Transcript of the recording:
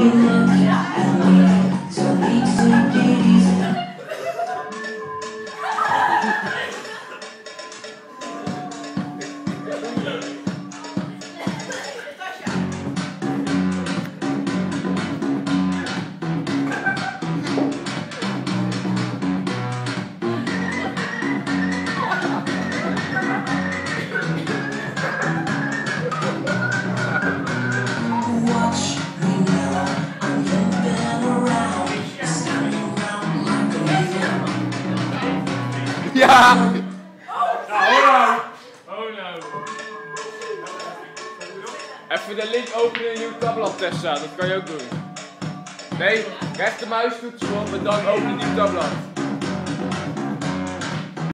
Ja! Even de link openen in een nieuw tabblad, Tessa, dat kan je ook doen. Nee, rechtermuistoets op en dan open een nieuw tabblad.